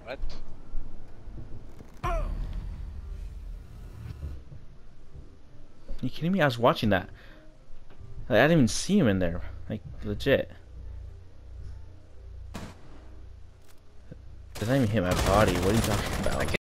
What? You kidding me? I was watching that. Like, I didn't even see him in there. Like, legit. Doesn't even hit my body. What are you talking about?